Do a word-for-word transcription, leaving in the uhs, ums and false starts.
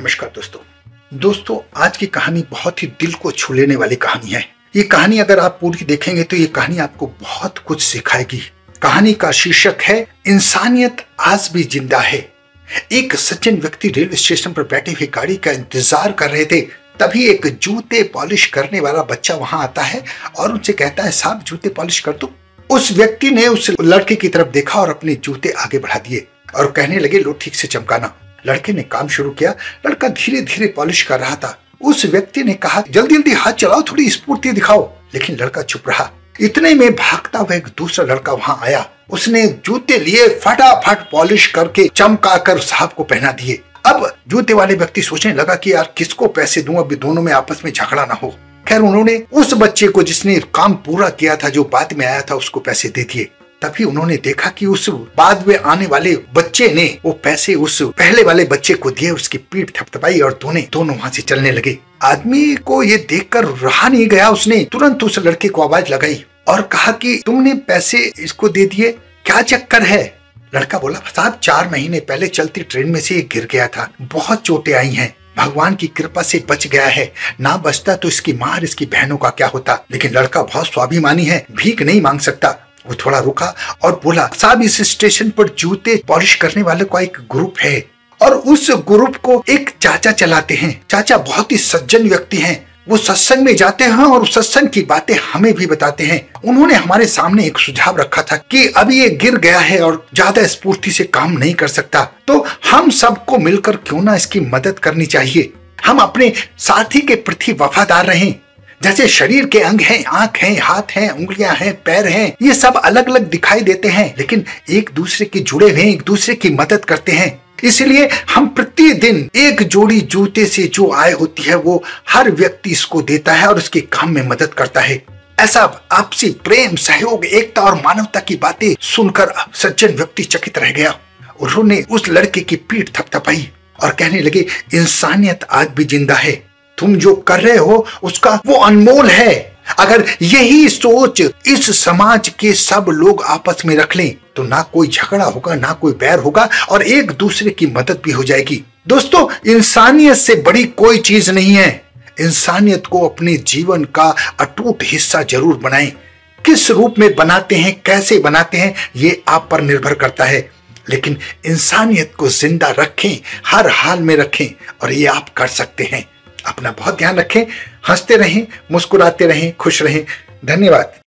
नमस्कार दोस्तों दोस्तों आज की कहानी बहुत ही दिल को छू लेने वाली कहानी है। ये कहानी अगर आप पूरी देखेंगे तो ये कहानी आपको बहुत कुछ सिखाएगी। कहानी का शीर्षक है इंसानियत आज भी जिंदा है। एक सज्जन व्यक्ति रेलवे स्टेशन पर बैठे हुए गाड़ी का इंतजार कर रहे थे। तभी एक जूते पॉलिश करने वाला बच्चा वहां आता है और उनसे कहता है, साहब जूते पॉलिश कर दो। उस व्यक्ति ने उस लड़के की तरफ देखा और अपने जूते आगे बढ़ा दिए और कहने लगे, लो ठीक से चमकाना। लड़के ने काम शुरू किया। लड़का धीरे धीरे पॉलिश कर रहा था। उस व्यक्ति ने कहा, जल्दी जल्दी हाथ चलाओ, थोड़ी स्फूर्ति दिखाओ। लेकिन लड़का चुप रहा। इतने में भागता हुआ एक दूसरा लड़का वहां आया। उसने जूते लिए, फटाफट पॉलिश करके चमका कर साहब को पहना दिए। अब जूते वाले व्यक्ति सोचने लगा कि यार किसको पैसे दूं, अभी दोनों में आपस में झगड़ा ना हो। खैर उन्होंने उस बच्चे को जिसने काम पूरा किया था, जो बाद में आया था, उसको पैसे दे दिए। तभी उन्होंने देखा कि उस बाद में आने वाले बच्चे ने वो पैसे उस पहले वाले बच्चे को दिए। उसकी पीठ थपथपाई और दोनों दोनों वहां से चलने लगे। आदमी को ये देखकर रहा नहीं गया। उसने तुरंत उस लड़के को आवाज लगाई और कहा कि तुमने पैसे इसको दे दिए, क्या चक्कर है? लड़का बोला, साहब चार महीने पहले चलती ट्रेन में से ये गिर गया था, बहुत चोटें आई हैं, भगवान की कृपा से बच गया है, ना बचता तो इसकी माँ और इसकी बहनों का क्या होता। लेकिन लड़का बहुत स्वाभिमानी है, भीख नहीं मांग सकता। वो थोड़ा रुका और बोला, साहब इस स्टेशन पर जूते पॉलिश करने वाले का एक ग्रुप है और उस ग्रुप को एक चाचा चलाते हैं। चाचा बहुत ही सज्जन व्यक्ति हैं। वो सत्संग में जाते हैं और सत्संग की बातें हमें भी बताते हैं। उन्होंने हमारे सामने एक सुझाव रखा था कि अभी ये गिर गया है और ज्यादा स्फूर्ति से काम नहीं कर सकता, तो हम सबको मिलकर क्यों ना इसकी मदद करनी चाहिए। हम अपने साथी के प्रति वफादार रहें। जैसे शरीर के अंग हैं, आंख हैं, हाथ हैं, उंगलियां हैं, पैर हैं, ये सब अलग अलग दिखाई देते हैं, लेकिन एक दूसरे के जुड़े हुए, एक दूसरे की मदद करते हैं। इसलिए हम प्रतिदिन एक जोड़ी जूते से जो आय होती है वो हर व्यक्ति इसको देता है और उसके काम में मदद करता है। ऐसा आपसी प्रेम, सहयोग, एकता और मानवता की बातें सुनकर सज्जन व्यक्ति चकित रह गया। उन्होंने उस लड़के की पीठ थपथपाई और कहने लगे, इंसानियत आज भी जिंदा है। तुम जो कर रहे हो उसका वो अनमोल है। अगर यही सोच इस समाज के सब लोग आपस में रख लें तो ना कोई झगड़ा होगा, ना कोई बैर होगा और एक दूसरे की मदद भी हो जाएगी। दोस्तों, इंसानियत से बड़ी कोई चीज नहीं है। इंसानियत को अपने जीवन का अटूट हिस्सा जरूर बनाएं। किस रूप में बनाते हैं, कैसे बनाते हैं, ये आप पर निर्भर करता है, लेकिन इंसानियत को जिंदा रखें, हर हाल में रखें और ये आप कर सकते हैं। अपना बहुत ध्यान रखें, हंसते रहें, मुस्कुराते रहें, खुश रहें। धन्यवाद।